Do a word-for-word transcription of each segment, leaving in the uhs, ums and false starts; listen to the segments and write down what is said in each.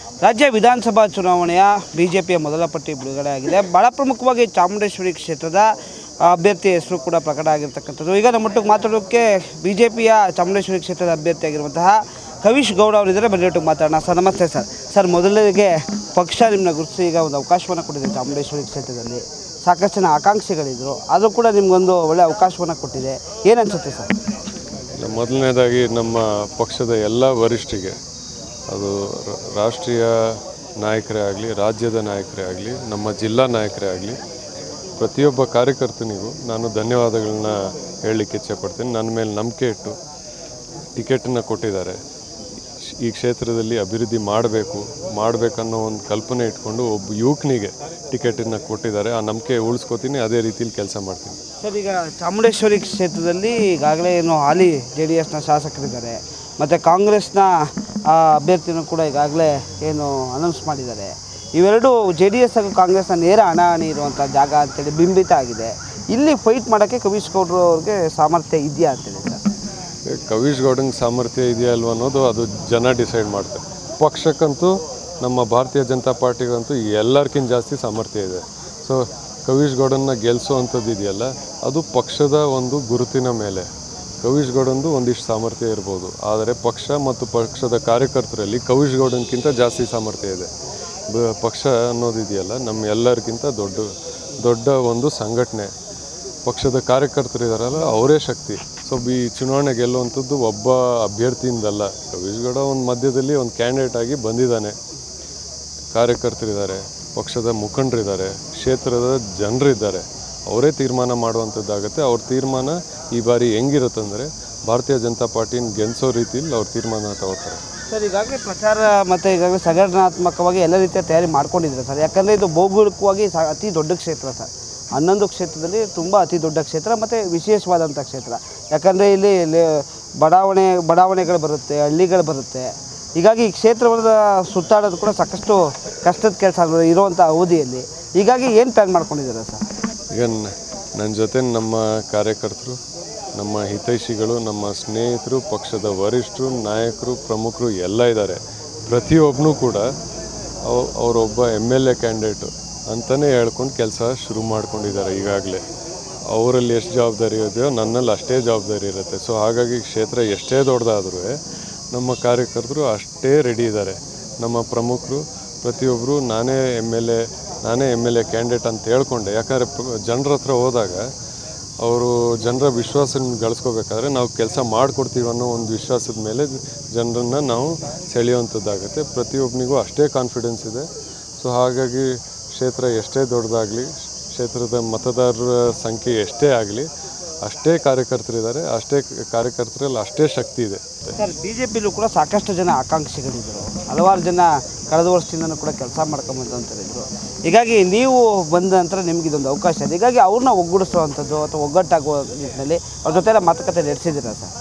ರಾಜ್ಯ ವಿಧಾನಸಭಾ ಚುನಾವಣೆಯ ಬಿಜೆಪಿಯ ಮೊದಲ ಪಟ್ಟಿ ಬಿಡುಗಡೆ ಆಗಿದೆ. ಬಹಳ ಪ್ರಮುಖವಾಗಿ ಚಾಮುಂಡೇಶ್ವರಿ ಕ್ಷೇತ್ರದ ಅಭ್ಯರ್ಥಿ ಹೆಸರು ಕೂಡ ಪ್ರಕಟ ಆಗಿರ್ತಕ್ಕಂಥದ್ದು. ಈಗ ನಮ್ಮೊಟ್ಟಿಗೆ ಮಾತಾಡೋಕ್ಕೆ ಬಿಜೆಪಿಯ ಚಾಮುಂಡೇಶ್ವರಿ ಕ್ಷೇತ್ರದ ಅಭ್ಯರ್ಥಿಯಾಗಿರುವಂತಹ ಕವಿಶ್ ಗೌಡ ಅವರಿದ್ದಾರೆ. ಬನ್ನಿಟ್ಟು ಮಾತಾಡೋಣ. ಸರ್ ನಮಸ್ತೆ ಸರ್. ಸರ್ ಮೊದಲಿಗೆ ಪಕ್ಷ ನಿಮ್ಮನ್ನ ಗುರುತಿಸಿ ಈಗ ಒಂದು ಅವಕಾಶವನ್ನು ಕೊಟ್ಟಿದೆ. ಚಾಮುಂಡೇಶ್ವರಿ ಕ್ಷೇತ್ರದಲ್ಲಿ ಸಾಕಷ್ಟು ಜನ ಆಕಾಂಕ್ಷಿಗಳಿದ್ದರು, ಆದರೂ ಕೂಡ ನಿಮಗೊಂದು ಒಳ್ಳೆಯ ಅವಕಾಶವನ್ನು ಕೊಟ್ಟಿದೆ. ಏನು ಅನಿಸುತ್ತೆ ಸರ್? ಮೊದಲನೇದಾಗಿ ನಮ್ಮ ಪಕ್ಷದ ಎಲ್ಲ ವರಿಷ್ಠರಿಗೆ, ಅದು ರಾಷ್ಟ್ರೀಯ ನಾಯಕರೇ ಆಗಲಿ, ರಾಜ್ಯದ ನಾಯಕರೇ ಆಗಲಿ, ನಮ್ಮ ಜಿಲ್ಲಾ ನಾಯಕರೇ ಆಗಲಿ, ಪ್ರತಿಯೊಬ್ಬ ಕಾರ್ಯಕರ್ತನಿಗೂ ನಾನು ಧನ್ಯವಾದಗಳನ್ನ ಹೇಳಲಿಕ್ಕೆ ಇಚ್ಛೆಪಡ್ತೀನಿ. ನನ್ನ ಮೇಲೆ ನಂಬಿಕೆ ಇಟ್ಟು ಟಿಕೆಟನ್ನು ಕೊಟ್ಟಿದ್ದಾರೆ. ಈ ಕ್ಷೇತ್ರದಲ್ಲಿ ಅಭಿವೃದ್ಧಿ ಮಾಡಬೇಕು ಮಾಡಬೇಕನ್ನೋ ಒಂದು ಕಲ್ಪನೆ ಇಟ್ಕೊಂಡು ಒಬ್ಬ ಯುವಕನಿಗೆ ಟಿಕೆಟನ್ನು ಕೊಟ್ಟಿದ್ದಾರೆ. ಆ ನಂಬಿಕೆ ಉಳಿಸ್ಕೋತೀನಿ, ಅದೇ ರೀತಿಯಲ್ಲಿ ಕೆಲಸ ಮಾಡ್ತೀನಿ. ಸರ್, ಈಗ ಚಾಮುಂಡೇಶ್ವರಿ ಕ್ಷೇತ್ರದಲ್ಲಿ ಈಗಾಗಲೇ ಏನು ಹಾಲಿ ಜೆ ಡಿ ಎಸ್ನ ಶಾಸಕರಿದ್ದಾರೆ ಮತ್ತು ಕಾಂಗ್ರೆಸ್ನ ಅಭ್ಯರ್ಥಿನೂ ಕೂಡ ಈಗಾಗಲೇ ಏನು ಅನೌನ್ಸ್ ಮಾಡಿದ್ದಾರೆ. ಇವೆರಡು ಜೆ ಡಿ ಎಸ್ ಹಾಗೂ ಕಾಂಗ್ರೆಸ್ನ ನೇರ ಹಣಾಹಣಿ ಇರುವಂಥ ಜಾಗ ಅಂತೇಳಿ ಬಿಂಬಿತ ಆಗಿದೆ. ಇಲ್ಲಿ ಫೈಟ್ ಮಾಡೋಕ್ಕೆ ಕವಿಶ್ ಗೌಡರು ಅವ್ರಿಗೆ ಸಾಮರ್ಥ್ಯ ಇದೆಯಾ ಅಂತೇಳಿ ಸರ್? ಕವಿಶ್ ಗೌಡಂಗೆ ಸಾಮರ್ಥ್ಯ ಇದೆಯಾ ಅಲ್ವ ಅನ್ನೋದು ಅದು ಜನ ಡಿಸೈಡ್ ಮಾಡ್ತಾರೆ. ಪಕ್ಷಕ್ಕಂತೂ, ನಮ್ಮ ಭಾರತೀಯ ಜನತಾ ಪಾರ್ಟಿಗಂತೂ ಎಲ್ಲರಿಗಿಂತ ಜಾಸ್ತಿ ಸಾಮರ್ಥ್ಯ ಇದೆ. ಸೊ ಕವಿಶ್ ಗೌಡನ್ನ ಗೆಲ್ಲಿಸುವಂಥದ್ದು ಇದೆಯಲ್ಲ, ಅದು ಪಕ್ಷದ ಒಂದು ಗುರುತಿನ ಮೇಲೆ. ಕವಿಶ್ ಗೌಡಂದು ಒಂದಿಷ್ಟು ಸಾಮರ್ಥ್ಯ ಇರ್ಬೋದು, ಆದರೆ ಪಕ್ಷ ಮತ್ತು ಪಕ್ಷದ ಕಾರ್ಯಕರ್ತರಲ್ಲಿ ಕವಿಶ್ ಗೌಡನ್ಗಿಂತ ಜಾಸ್ತಿ ಸಾಮರ್ಥ್ಯ ಇದೆ. ಬ ಪಕ್ಷ ಅನ್ನೋದಿದೆಯಲ್ಲ, ನಮ್ಮ ಎಲ್ಲರಿಗಿಂತ ದೊಡ್ಡ ದೊಡ್ಡ ಒಂದು ಸಂಘಟನೆ. ಪಕ್ಷದ ಕಾರ್ಯಕರ್ತರಿದ್ದಾರಲ್ಲ, ಅವರೇ ಶಕ್ತಿ. ಸೊ ಈ ಚುನಾವಣೆ ಗೆಲ್ಲುವಂಥದ್ದು ಒಬ್ಬ ಅಭ್ಯರ್ಥಿಯಿಂದಲ್ಲ. ಕವಿಶ್ ಗೌಡ ಒಂದು ಮಧ್ಯದಲ್ಲಿ ಒಂದು ಕ್ಯಾಂಡಿಡೇಟ್ ಆಗಿ ಬಂದಿದ್ದಾನೆ. ಕಾರ್ಯಕರ್ತರಿದ್ದಾರೆ, ಪಕ್ಷದ ಮುಖಂಡರಿದ್ದಾರೆ, ಕ್ಷೇತ್ರದ ಜನರಿದ್ದಾರೆ. ಅವರೇ ತೀರ್ಮಾನ ಮಾಡುವಂಥದ್ದಾಗುತ್ತೆ. ಅವ್ರ ತೀರ್ಮಾನ ಈ ಬಾರಿ ಹೆಂಗಿರುತ್ತಂದರೆ, ಭಾರತೀಯ ಜನತಾ ಪಾರ್ಟಿನ ಗೆಲ್ಲಿಸೋ ರೀತಿಯಲ್ಲಿ ಅವ್ರ ತೀರ್ಮಾನ ತಗೋತಾರೆ. ಸರ್, ಈಗಾಗಲೇ ಪ್ರಚಾರ ಮತ್ತು ಈಗಾಗಲೇ ಸಂಘಟನಾತ್ಮಕವಾಗಿ ಎಲ್ಲ ರೀತಿಯ ತಯಾರಿ ಮಾಡ್ಕೊಂಡಿದ್ದಾರೆ ಸರ್. ಯಾಕಂದರೆ ಇದು ಭೌಗೋಳಿಕವಾಗಿ ಸ ಅತಿ ದೊಡ್ಡ ಕ್ಷೇತ್ರ ಸರ್. ಹನ್ನೊಂದು ಕ್ಷೇತ್ರದಲ್ಲಿ ತುಂಬ ಅತಿ ದೊಡ್ಡ ಕ್ಷೇತ್ರ ಮತ್ತು ವಿಶೇಷವಾದಂಥ ಕ್ಷೇತ್ರ. ಯಾಕಂದರೆ ಇಲ್ಲಿ ಬಡಾವಣೆ ಬಡಾವಣೆಗಳು ಬರುತ್ತೆ, ಹಳ್ಳಿಗಳು ಬರುತ್ತೆ. ಹೀಗಾಗಿ ಈ ಕ್ಷೇತ್ರವನ್ನು ಸುತ್ತಾಡೋದು ಕೂಡ ಸಾಕಷ್ಟು ಕಷ್ಟದ ಕೆಲಸ ಇರುವಂಥ ಅವಧಿಯಲ್ಲಿ. ಹೀಗಾಗಿ ಏನು ಪ್ಲ್ಯಾನ್ ಮಾಡ್ಕೊಂಡಿದ್ದಾರೆ ಸರ್? ಈಗ ನನ್ನ ಜೊತೆ ನಮ್ಮ ಕಾರ್ಯಕರ್ತರು, ನಮ್ಮ ಹಿತೈಷಿಗಳು, ನಮ್ಮ ಸ್ನೇಹಿತರು, ಪಕ್ಷದ ವರಿಷ್ಠರು, ನಾಯಕರು, ಪ್ರಮುಖರು ಎಲ್ಲ ಇದ್ದಾರೆ. ಪ್ರತಿಯೊಬ್ಬನೂ ಕೂಡ ಅವ್ ಅವರೊಬ್ಬ ಎಮ್ ಎಲ್ ಎ ಕ್ಯಾಂಡಿಡೇಟು ಅಂತಲೇ ಹೇಳ್ಕೊಂಡು ಕೆಲಸ ಶುರು ಮಾಡ್ಕೊಂಡಿದ್ದಾರೆ. ಈಗಾಗಲೇ ಅವರಲ್ಲಿ ಎಷ್ಟು ಜವಾಬ್ದಾರಿ ಇದೆಯೋ ನನ್ನಲ್ಲಿ ಅಷ್ಟೇ ಜವಾಬ್ದಾರಿ ಇರುತ್ತೆ. ಸೊ ಹಾಗಾಗಿ ಕ್ಷೇತ್ರ ಎಷ್ಟೇ ದೊಡ್ಡದಾದ್ರೂ ನಮ್ಮ ಕಾರ್ಯಕರ್ತರು ಅಷ್ಟೇ ರೆಡಿ ಇದ್ದಾರೆ. ನಮ್ಮ ಪ್ರಮುಖರು ಪ್ರತಿಯೊಬ್ಬರು ನಾನೇ ಎಮ್ ಎಲ್ ಎ ನಾನೇ ಎಮ್ ಎಲ್ ಎ ಕ್ಯಾಂಡಿಡೇಟ್ ಅಂತ ಹೇಳ್ಕೊಂಡೆ. ಯಾಕಂದರೆ ಜನರ ಹತ್ರ ಹೋದಾಗ ಅವರು ಜನರ ವಿಶ್ವಾಸನ ಗಳಿಸ್ಕೋಬೇಕಾದ್ರೆ ನಾವು ಕೆಲಸ ಮಾಡಿಕೊಡ್ತೀವಿ ಅನ್ನೋ ಒಂದು ವಿಶ್ವಾಸದ ಮೇಲೆ ಜನರನ್ನು ನಾವು ಸೆಳೆಯುವಂಥದ್ದಾಗುತ್ತೆ. ಪ್ರತಿಯೊಬ್ಬನಿಗೂ ಅಷ್ಟೇ ಕಾನ್ಫಿಡೆನ್ಸ್ ಇದೆ. ಸೊ ಹಾಗಾಗಿ ಕ್ಷೇತ್ರ ಎಷ್ಟೇ ದೊಡ್ಡದಾಗಲಿ, ಕ್ಷೇತ್ರದ ಮತದಾರರ ಸಂಖ್ಯೆ ಎಷ್ಟೇ ಆಗಲಿ, ಅಷ್ಟೇ ಕಾರ್ಯಕರ್ತರಿದ್ದಾರೆ. ಅಷ್ಟೇ ಕಾರ್ಯಕರ್ತರಲ್ಲಿ ಅಷ್ಟೇ ಶಕ್ತಿ ಇದೆ. ಸರ್, ಬಿ ಜೆ ಪಿಲೂ ಕೂಡ ಸಾಕಷ್ಟು ಜನ ಆಕಾಂಕ್ಷಿಗಳಿದ್ದರು. ಹಲವಾರು ಜನ ಕಳೆದ ವರ್ಷದಿಂದನೂ ಕೂಡ ಕೆಲಸ ಮಾಡ್ಕೊಂಬಂತಂತರಿದ್ದರು. ಹೀಗಾಗಿ ನೀವು ಬಂದ ನಂತರ ನಿಮ್ಗೆ ಇದೊಂದು ಅವಕಾಶ ಇದೆ. ಹೀಗಾಗಿ ಅವ್ರನ್ನ ಒಗ್ಗೂಡಿಸುವಂಥದ್ದು ಅಥವಾ ಒಗ್ಗಟ್ಟಾಗುವ ನಿಟ್ಟಿನಲ್ಲಿ ಅವ್ರ ಜೊತೆ ಮಾತುಕತೆ ನಡೆಸಿದ್ದೀರಾ ಸರ್?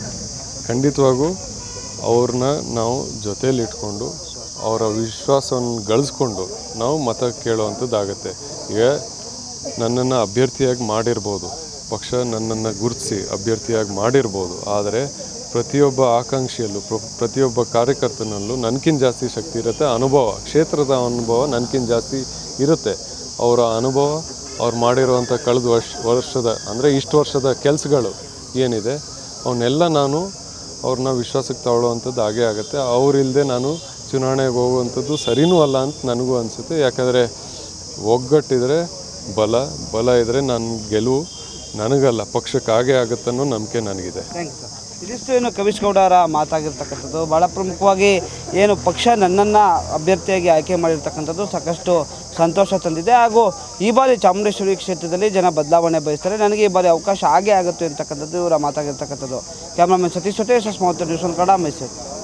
ಖಂಡಿತವಾಗೂ ಅವ್ರನ್ನ ನಾವು ಜೊತೇಲಿ ಇಟ್ಕೊಂಡು ಅವರ ವಿಶ್ವಾಸವನ್ನು ಗಳಿಸ್ಕೊಂಡು ನಾವು ಮತ ಕೇಳುವಂಥದ್ದಾಗತ್ತೆ. ಈಗ ನನ್ನನ್ನು ಅಭ್ಯರ್ಥಿಯಾಗಿ ಮಾಡಿರ್ಬೋದು, ಪಕ್ಷ ನನ್ನನ್ನು ಗುರುತಿಸಿ ಅಭ್ಯರ್ಥಿಯಾಗಿ ಮಾಡಿರ್ಬೋದು, ಆದರೆ ಪ್ರತಿಯೊಬ್ಬ ಆಕಾಂಕ್ಷಿಯಲ್ಲೂ ಪ್ರ ಪ್ರತಿಯೊಬ್ಬ ಕಾರ್ಯಕರ್ತನಲ್ಲೂ ನನಗಿಂತ ಜಾಸ್ತಿ ಶಕ್ತಿ ಇರುತ್ತೆ. ಅನುಭವ, ಕ್ಷೇತ್ರದ ಅನುಭವ ನನಗಿಂತ ಜಾಸ್ತಿ ಇರುತ್ತೆ. ಅವರ ಅನುಭವ, ಅವ್ರು ಮಾಡಿರುವಂಥ ಕಳೆದ ವರ್ಷ ವರ್ಷದ ಅಂದರೆ ಇಷ್ಟು ವರ್ಷದ ಕೆಲಸಗಳು ಏನಿದೆ ಅವನ್ನೆಲ್ಲ ನಾನು ಅವ್ರನ್ನ ವಿಶ್ವಾಸಕ್ಕೆ ತಗೊಳ್ಳುವಂಥದ್ದು ಹಾಗೇ ಆಗುತ್ತೆ. ಅವರಿಲ್ಲದೆ ನಾನು ಚುನಾವಣೆಗೆ ಹೋಗುವಂಥದ್ದು ಸರಿನೂ ಅಲ್ಲ ಅಂತ ನನಗೂ ಅನಿಸುತ್ತೆ. ಯಾಕಂದರೆ ಒಗ್ಗಟ್ಟಿದ್ರೆ ಬಲ, ಬಲ ಇದ್ದರೆ ನನ್ನ ಗೆಲುವು ನನಗಲ್ಲ ಪಕ್ಷಕ್ಕೆ ಹಾಗೆ ಆಗುತ್ತನ್ನೋ ನಂಬಿಕೆ ನನಗಿದೆ. Thank you sir. ಇದಿಷ್ಟು ಏನು ಕವಿಶ್ ಗೌಡರ ಮಾತಾಗಿರ್ತಕ್ಕಂಥದ್ದು. ಭಾಳ ಪ್ರಮುಖವಾಗಿ ಏನು ಪಕ್ಷ ನನ್ನನ್ನು ಅಭ್ಯರ್ಥಿಯಾಗಿ ಆಯ್ಕೆ ಮಾಡಿರ್ತಕ್ಕಂಥದ್ದು ಸಾಕಷ್ಟು ಸಂತೋಷ ತಂದಿದೆ. ಹಾಗೂ ಈ ಬಾರಿ ಚಾಮುಂಡೇಶ್ವರಿ ಕ್ಷೇತ್ರದಲ್ಲಿ ಜನ ಬದಲಾವಣೆ ಬಯಸ್ತಾರೆ. ನನಗೆ ಈ ಬಾರಿ ಅವಕಾಶ ಆಗೇ ಆಗುತ್ತೆ ಅಂತಕ್ಕಂಥದ್ದು ಇವರ ಮಾತಾಗಿರ್ತಕ್ಕಂಥದ್ದು. ಕ್ಯಾಮ್ರಾಮನ್ ಸತೀಶ್ ಜೊತೆ ಯಶಸ್ ಮೂವತ್ತು ನ್ಯೂಸ್ ಒನ್ ಕನ್ನಡ, ಮೈಸೂರು.